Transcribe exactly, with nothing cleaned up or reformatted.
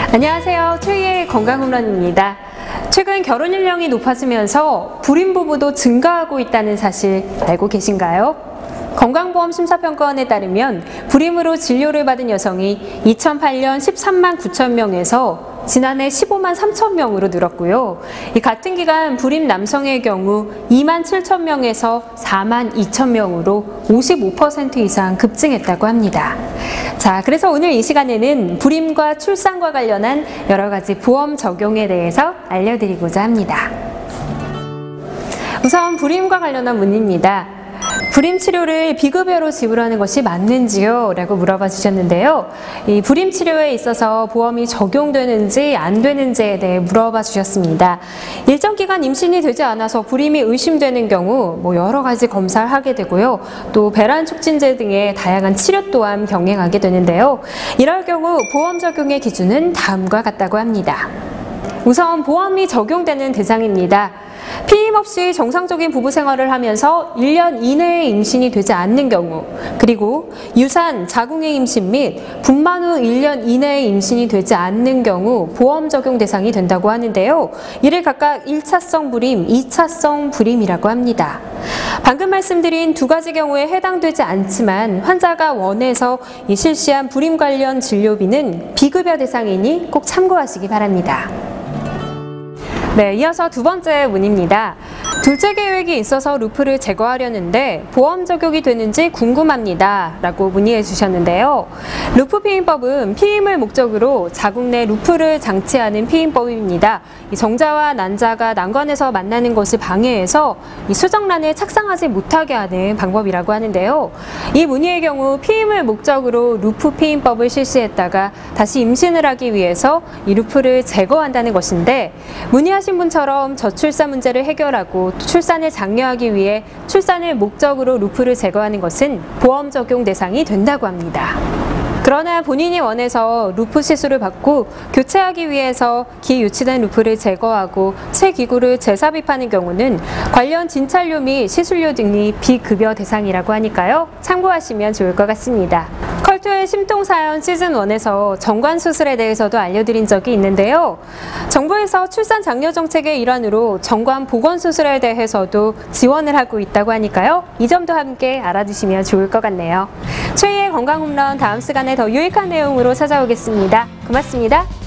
안녕하세요. 최희의 건강홈런입니다. 최근 결혼 연령이 높아지면서 불임 부부도 증가하고 있다는 사실 알고 계신가요? 건강보험 심사평가원에 따르면 불임으로 진료를 받은 여성이 이천팔 년 십삼만 구천 명에서 지난해 십오만 삼천 명으로 늘었고요. 이 같은 기간 불임 남성의 경우 이만 칠천 명에서 사만 이천 명으로 오십오 퍼센트 이상 급증했다고 합니다. 자, 그래서 오늘 이 시간에는 불임과 출산과 관련한 여러 가지 보험 적용에 대해서 알려드리고자 합니다. 우선 불임과 관련한 문의입니다. 불임 치료를 비급여로 지불하는 것이 맞는지요? 라고 물어봐 주셨는데요. 이 불임 치료에 있어서 보험이 적용되는지 안 되는지에 대해 물어봐 주셨습니다. 일정 기간 임신이 되지 않아서 불임이 의심되는 경우 뭐 여러 가지 검사를 하게 되고요. 또 배란 촉진제 등의 다양한 치료 또한 병행하게 되는데요. 이럴 경우 보험 적용의 기준은 다음과 같다고 합니다. 우선 보험이 적용되는 대상입니다. 피임 없이 정상적인 부부 생활을 하면서 일 년 이내에 임신이 되지 않는 경우, 그리고 유산, 자궁의 임신 및 분만 후 일 년 이내에 임신이 되지 않는 경우 보험 적용 대상이 된다고 하는데요. 이를 각각 일 차성 불임, 이 차성 불임이라고 합니다. 방금 말씀드린 두 가지 경우에 해당되지 않지만 환자가 원해서 실시한 불임 관련 진료비는 비급여 대상이니 꼭 참고하시기 바랍니다. 네, 이어서 두 번째 문의입니다. 둘째 계획이 있어서 루프를 제거하려는데 보험 적용이 되는지 궁금합니다. 라고 문의해 주셨는데요. 루프 피임법은 피임을 목적으로 자궁 내 루프를 장치하는 피임법입니다. 이 정자와 난자가 난관에서 만나는 것을 방해해서 이 수정란을 착상하지 못하게 하는 방법이라고 하는데요. 이 문의의 경우 피임을 목적으로 루프 피임법을 실시했다가 다시 임신을 하기 위해서 이 루프를 제거한다는 것인데, 문의하신 분처럼 저출산 문제를 해결하고 출산을 장려하기 위해 출산을 목적으로 루프를 제거하는 것은 보험 적용 대상이 된다고 합니다. 그러나 본인이 원해서 루프 시술을 받고 교체하기 위해서 기유치된 루프를 제거하고 새 기구를 재삽입하는 경우는 관련 진찰료 및 시술료 등이 비급여 대상이라고 하니까요. 참고하시면 좋을 것 같습니다. 컬투의 심통사연 시즌일에서 정관수술에 대해서도 알려드린 적이 있는데요. 정부에서 출산 장려 정책의 일환으로 정관보건수술에 대해서도 지원을 하고 있다고 하니까요. 이 점도 함께 알아두시면 좋을 것 같네요. 최희의 건강홈런, 다음 시간에 더 유익한 내용으로 찾아오겠습니다. 고맙습니다.